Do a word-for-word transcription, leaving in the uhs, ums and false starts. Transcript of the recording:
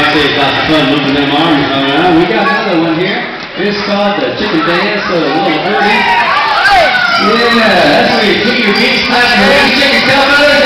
say it's lots of fun moving them arms around. We got another one here. It's called the chicken dance, so a little early. Yeah, that's where you put your beats, clap your hands, chicken, tell others.